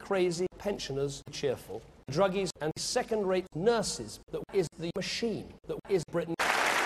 crazy pensioners cheerful, druggies and second-rate nurses that is the machine that is Britain.